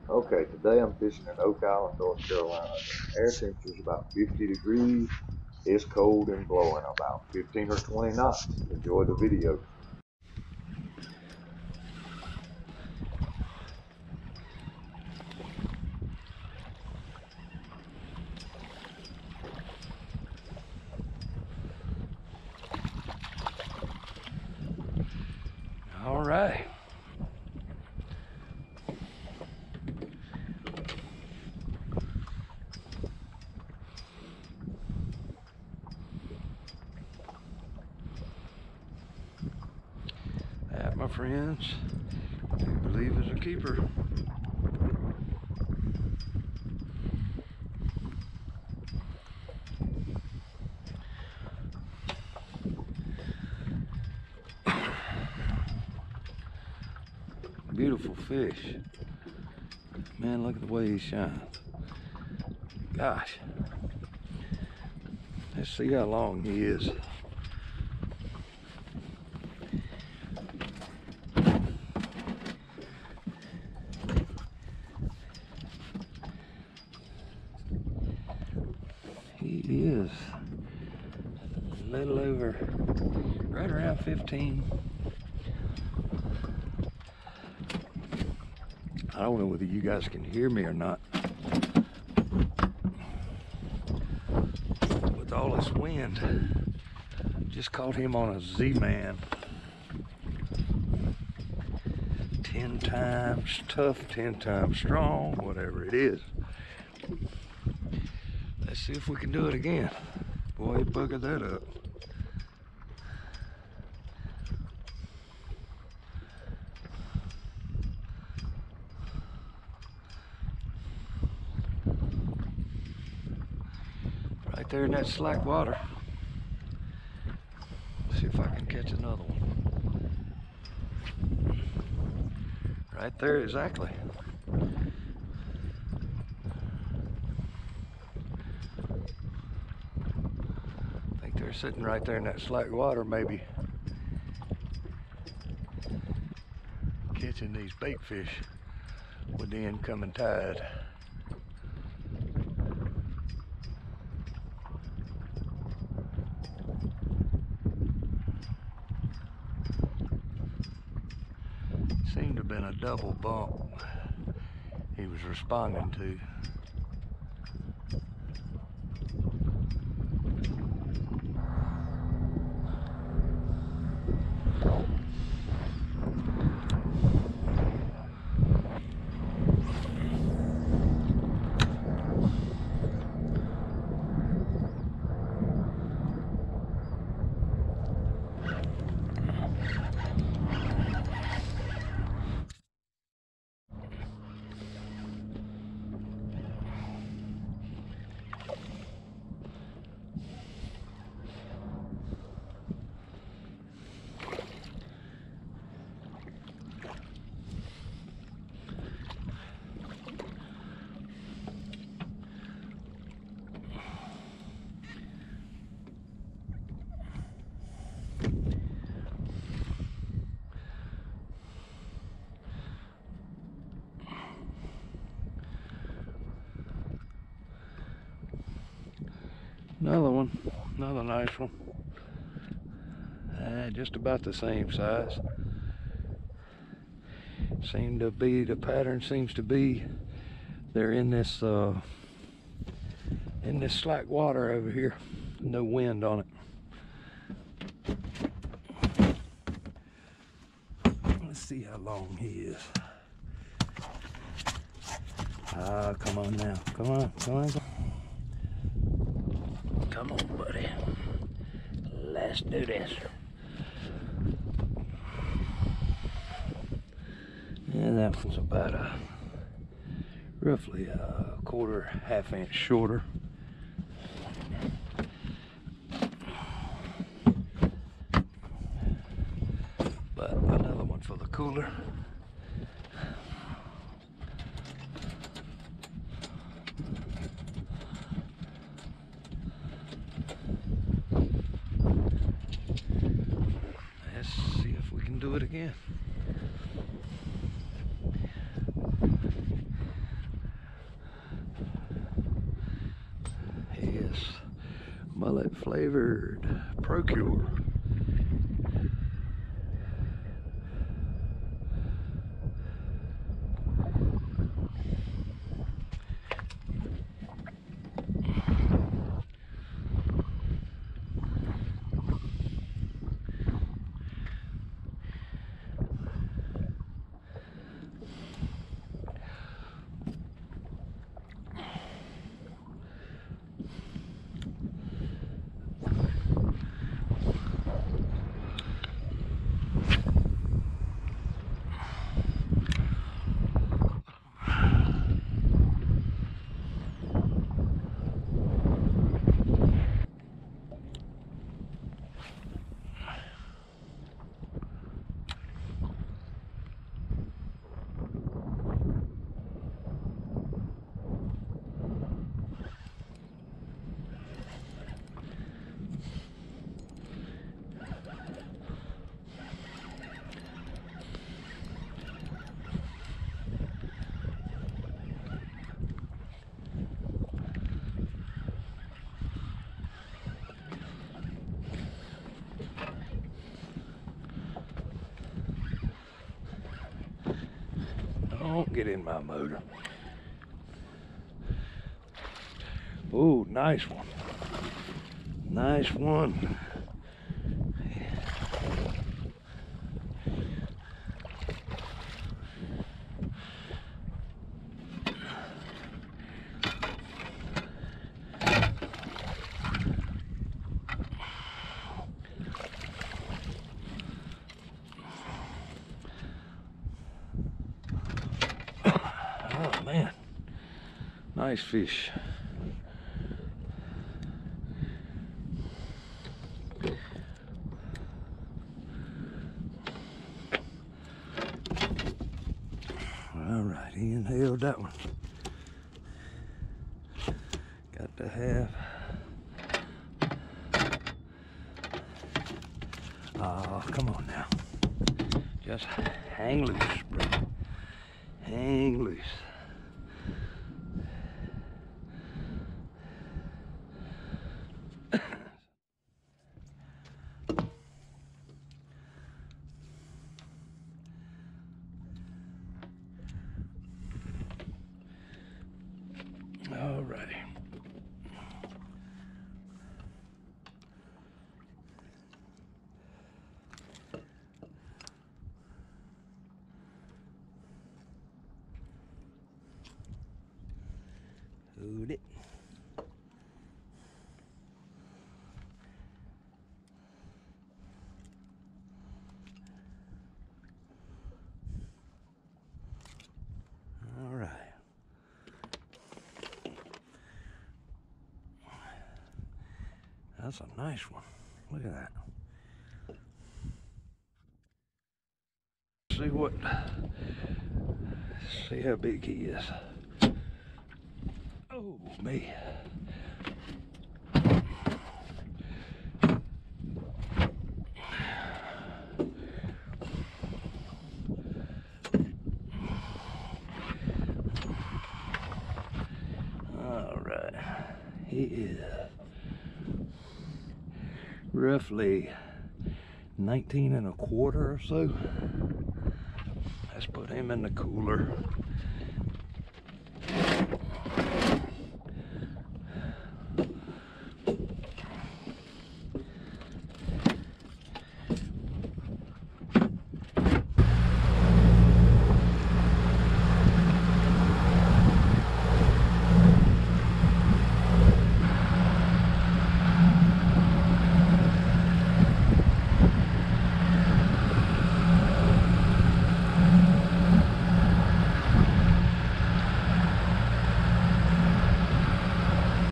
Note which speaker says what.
Speaker 1: Okay, today I'm fishing in Oak Island, North Carolina. Air temperature is about 50 degrees. It's cold and blowing about 15 or 20 knots. Enjoy the video.
Speaker 2: All right. That, my friends, I believe is a keeper. Beautiful fish. Man, look at the way he shines. Gosh. Let's see how long he is. He is a little over, right around 15. I don't know whether you guys can hear me or not. With all this wind, just caught him on a zman. 10 times tough, 10 times strong, whatever it is. Let's see if we can do it again. Boy, he buggered that up. Right there in that slack water. See if I can catch another one. Right there, exactly. I think they're sitting right there in that slack water, maybe catching these bait fish with the incoming tide. Seemed to have been a double bump he was responding to. Another one, another nice one. Just about the same size. Seem to be, the pattern seems to be they're in this slack water over here. No wind on it. Let's see how long he is. Ah, come on now. Come on, come on. Come on, buddy. Let's do this. And that one's about roughly a quarter, half-inch shorter. But another one for the cooler. Let's see if we can do it again. mullet flavored Procure. Don't get in my motor. Oh, nice one. Nice one. Oh man, nice fish. All right, he inhaled that one. Got to have. Oh, come on now. Just hang loose, bro. Hang loose. All righty. Hold it. All right. That's a nice one. Look at that. See how big he is. Oh, me. All right. He is roughly 19 and a quarter or so. Let's put him in the cooler.